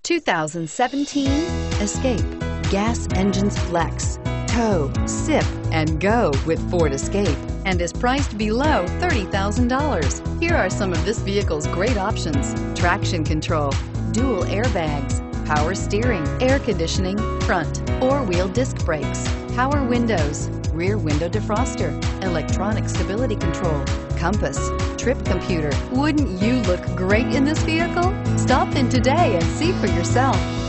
2017 Escape. Gas engines flex, tow, sip, and go with Ford Escape, and is priced below $30,000. Here are some of this vehicle's great options: traction control, dual airbags, power steering, air conditioning, front, four-wheel disc brakes, power windows, rear window defroster, electronic stability control, compass, trip computer. Wouldn't you look great in this vehicle? Stop in today and see for yourself.